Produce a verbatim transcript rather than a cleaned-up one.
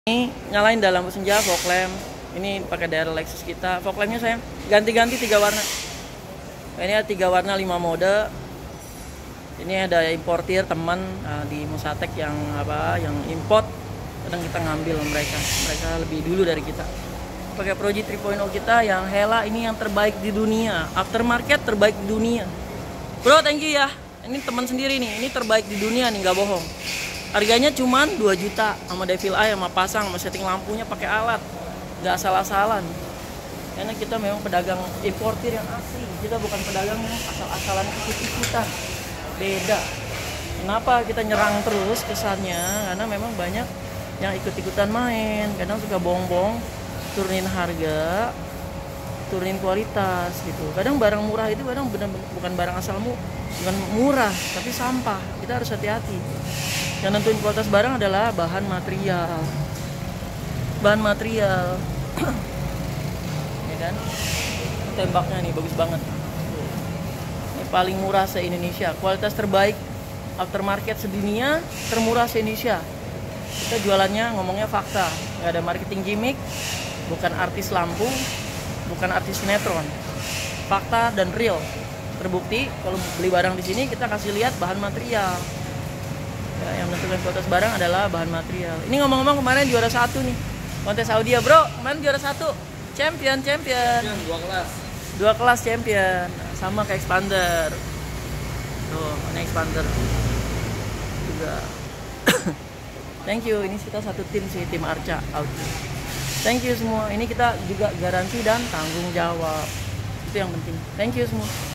Ini nyalain dalam senja fog lamp. Ini pakai daerah Lexus kita. Fog lampnya sayang ganti-ganti tiga warna. Ini ada tiga warna lima mode. Ini ada importir teman uh, di Musatek yang apa yang import. Kadang kita ngambil mereka. Mereka lebih dulu dari kita. Pakai Proji tiga titik nol kita yang Hella ini yang terbaik di dunia. Aftermarket terbaik di dunia. Bro, thank you ya. Ini teman sendiri nih. Ini terbaik di dunia nih, nggak bohong. Harganya cuman dua juta sama Devil Eye, sama pasang, sama setting lampunya pakai alat. Nggak asal-asalan. Karena kita memang pedagang importir yang asli. Kita bukan pedagang yang asal-asalan ikut-ikutan. Beda. Kenapa kita nyerang terus kesannya? Karena memang banyak yang ikut-ikutan main. Kadang suka bohong-bohong, turunin harga, turunin kualitas gitu. Kadang barang murah itu kadang benar-benar bukan barang asalmu, bukan murah, tapi sampah. Kita harus hati-hati. Yang nentuin kualitas barang adalah bahan material. Bahan material. Ya kan? Tembaknya nih bagus banget. Ini paling murah se-Indonesia. Kualitas terbaik aftermarket sedunia, termurah se-Indonesia. Kita jualannya ngomongnya fakta. Nggak ada marketing gimmick, bukan artis lampu, bukan artis sinetron. Fakta dan real. Terbukti kalau beli barang di sini kita kasih lihat bahan material. Ya, yang menentukan kualitas barang adalah bahan material. Ini ngomong-ngomong kemarin juara satu nih kontes Audia bro, kemarin juara satu, champion champion. Dua kelas. Dua kelas champion, sama kayak expander. Tuh, ini expander juga. Thank you, ini kita satu tim sih, tim Arca Audio. Thank you semua. Ini kita juga garansi dan tanggung jawab. Itu yang penting. Thank you semua.